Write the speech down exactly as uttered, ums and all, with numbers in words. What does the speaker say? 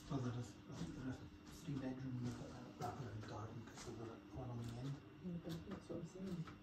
So there is, I think there is three bedroom with a, a garden because of the one on the end. Yeah, but that's what I'm saying.